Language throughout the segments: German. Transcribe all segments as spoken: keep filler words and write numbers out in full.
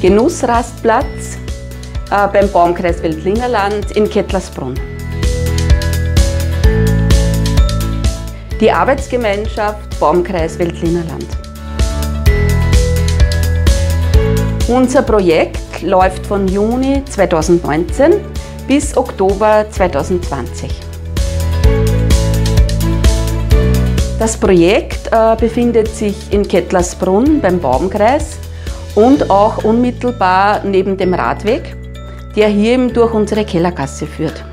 Genussrastplatz äh, beim Baumkreis Veltlingerland in Kettlersbrunn. Die Arbeitsgemeinschaft Baumkreis Veltlingerland. Unser Projekt läuft von Juni zweitausendneunzehn bis Oktober zweitausendzwanzig. Das Projekt äh, befindet sich in Kettlersbrunn beim Baumkreis und auch unmittelbar neben dem Radweg, der hier eben durch unsere Kellergasse führt.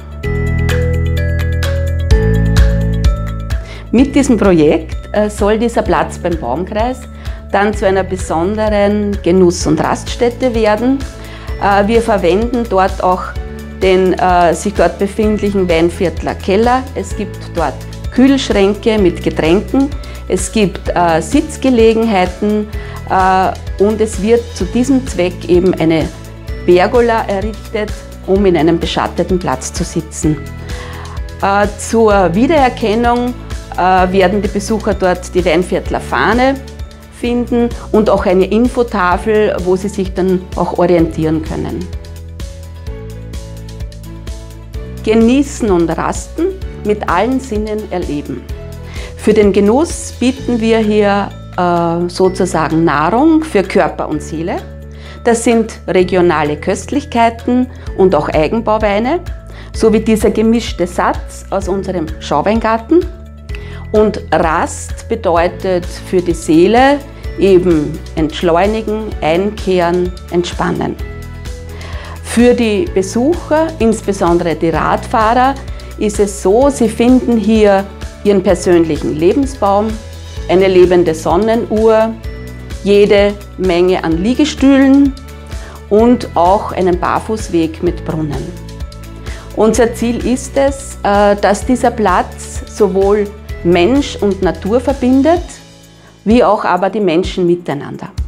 Mit diesem Projekt äh, soll dieser Platz beim Baumkreis dann zu einer besonderen Genuss- und Raststätte werden. Äh, wir verwenden dort auch den äh, sich dort befindlichen Weinviertler Keller. Es gibt dort Kühlschränke mit Getränken, es gibt äh, Sitzgelegenheiten äh, und es wird zu diesem Zweck eben eine Pergola errichtet, um in einem beschatteten Platz zu sitzen. Äh, zur Wiedererkennung äh, werden die Besucher dort die Weinviertler Fahne finden und auch eine Infotafel, wo sie sich dann auch orientieren können. Genießen und rasten, mit allen Sinnen erleben. Für den Genuss bieten wir hier äh, sozusagen Nahrung für Körper und Seele. Das sind regionale Köstlichkeiten und auch Eigenbauweine, sowie dieser gemischte Satz aus unserem Schauweingarten. Und Rast bedeutet für die Seele eben entschleunigen, einkehren, entspannen. Für die Besucher, insbesondere die Radfahrer, ist es so, sie finden hier ihren persönlichen Lebensbaum, eine lebende Sonnenuhr, jede Menge an Liegestühlen und auch einen Barfußweg mit Brunnen. Unser Ziel ist es, dass dieser Platz sowohl Mensch und Natur verbindet, wie auch aber die Menschen miteinander.